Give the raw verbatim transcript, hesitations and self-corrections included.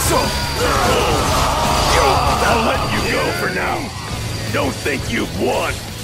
I'll let you go for now. Don't think you've won.